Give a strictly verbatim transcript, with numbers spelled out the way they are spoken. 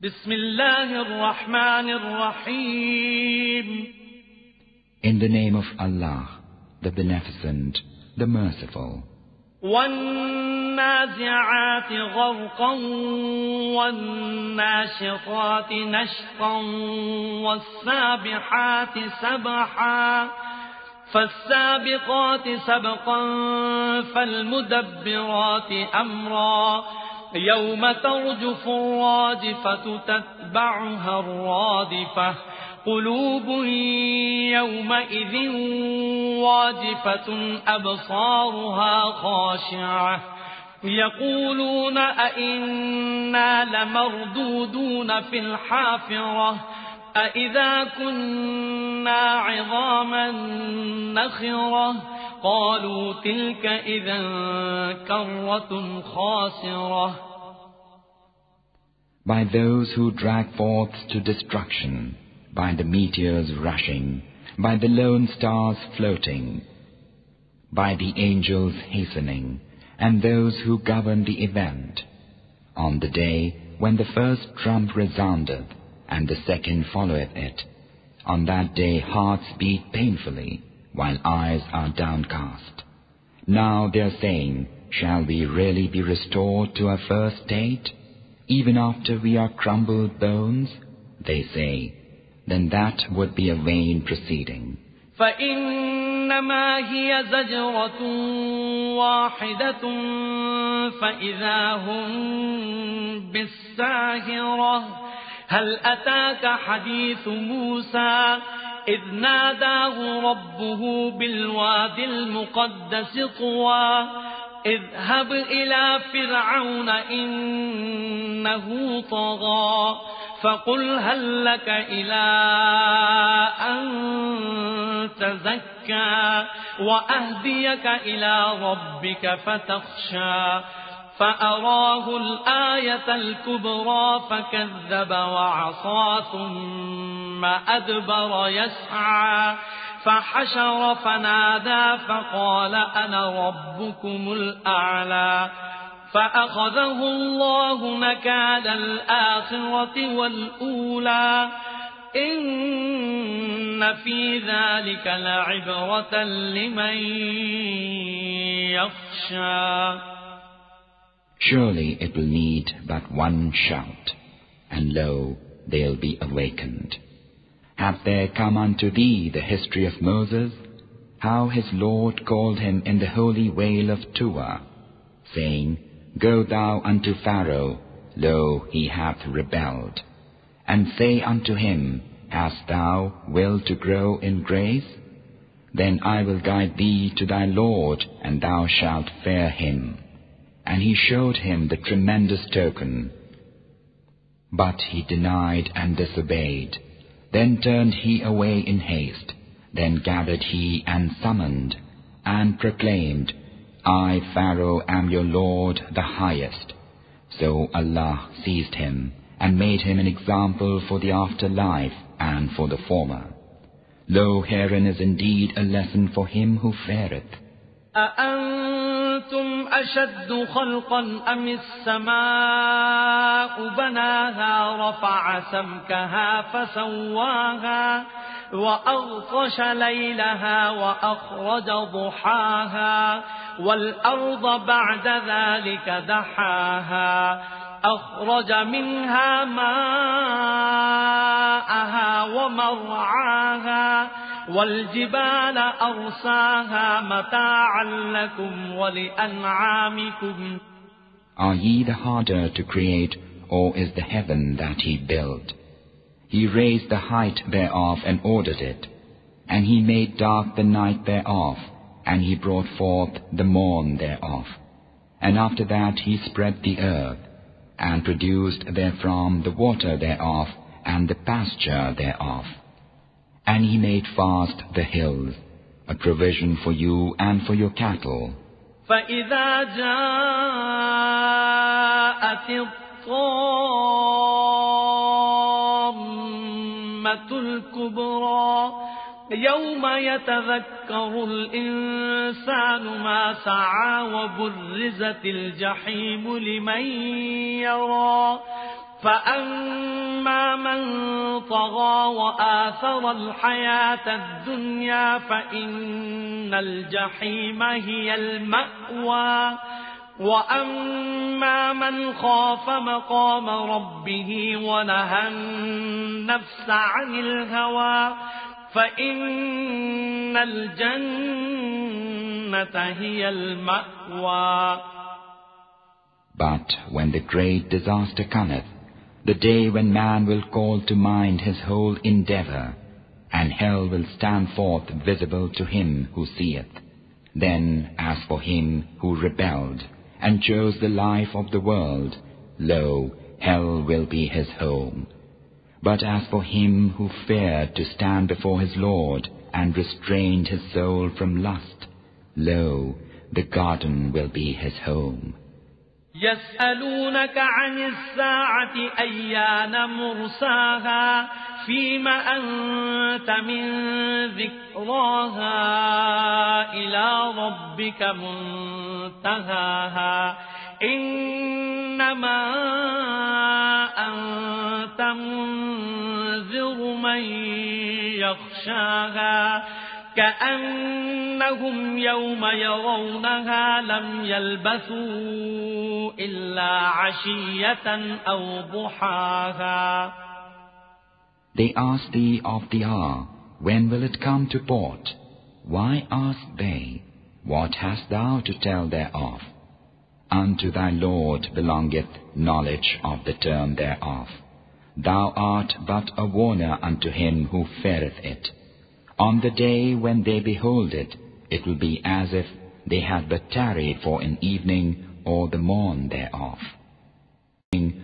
بسم الله الرحمن الرحيم. In the name of Allah, the Beneficent, the Merciful. والنازعات غرقا والناشطات نشطا والسابحات سبحا فالسابقات سبقا فالمدبرات أمرا يوم ترجف الراجفة تتبعها الرادفة قلوب يومئذ واجفة أبصارها خاشعة يقولون أئنا لمردودون في الحافرة أئذا كنا عظاما نخرة قالوا تلك إذا كرة خاسرة. By those who drag forth to destruction, by the meteors rushing, by the lone stars floating, by the angels hastening, and those who govern the event, on the day when the first trump resoundeth, and the second followeth it, on that day hearts beat painfully, while eyes are downcast. Now they are saying, shall we really be restored to our first state, even after we are crumbled bones? They say, then that would be a vain proceeding. فإنما هي زجرة واحدة فإذا هم بالساهرة هل أتاك حديث موسى إذ ناداه ربه بالواد المقدس طوى اذهب إلى فرعون إنه طغى فقل هل لك إلى أن تزكى وأهديك إلى ربك فتخشى فأراه الآية الكبرى فكذب وعصى ثم أدبر يسعى فحشر فنادى فقال أنا ربكم الأعلى فأخذه الله نكال الآخرة والأولى إن في ذلك لعبرة لمن يخشى. Surely it will need but one shout, and lo, they'll be awakened. Hath there come unto thee the history of Moses, how his Lord called him in the holy vale of Tuwa, saying, Go thou unto Pharaoh, lo, he hath rebelled. And say unto him, Hast thou will to grow in grace? Then I will guide thee to thy Lord, and thou shalt fear him. And he showed him the tremendous token. But he denied and disobeyed. Then turned he away in haste. Then gathered he and summoned, and proclaimed, I, Pharaoh, am your Lord, the highest. So Allah seized him, and made him an example for the afterlife and for the former. Lo, herein is indeed a lesson for him who feareth. أأنتم أشد خلقا أم السماء بناها رفع سمكها فسواها وأغطش ليلها وأخرج ضحاها والأرض بعد ذلك دحاها أخرج منها ماءها ومرعاها والجبال أرساها متاعا لكم ولأنعامكم. Are ye the harder to create, or is the heaven that he built? He raised the height thereof and ordered it, and he made dark the night thereof, and he brought forth the morn thereof. And after that he spread the earth, and produced therefrom the water thereof, and the pasture thereof. And he made fast the hills, a provision for you and for your cattle. فإذا جاءت الطامة الكبرى يوم يتذكر الإنسان ما سعى وبرزت الجحيم لمن يرى فأنت وأما من طغى وآثر الحياة الدنيا فإن الجحيم هي المأوى وأما من خاف مقام ربه ونهى النفس عن الهوى فإن الجنة هي المأوى. But when the great disaster cometh, the day when man will call to mind his whole endeavour, and hell will stand forth visible to him who seeth, then as for him who rebelled and chose the life of the world, lo, hell will be his home. But as for him who feared to stand before his Lord and restrained his soul from lust, lo, the garden will be his home. يسألونك عن الساعة أيان مرساها فيم أنت من ذكراها إلى ربك منتهاها إنما أنت منذر من يخشاها كأنهم يوم يرونها لم يلبثوا إلا عشية أو ضحاها. They ask thee of the hour, when will it come to port? Why ask they, what hast thou to tell thereof? Unto thy Lord belongeth knowledge of the term thereof. Thou art but a warner unto him who feareth it. On the day when they behold it, it will be as if they had but tarried for an evening or the morn thereof.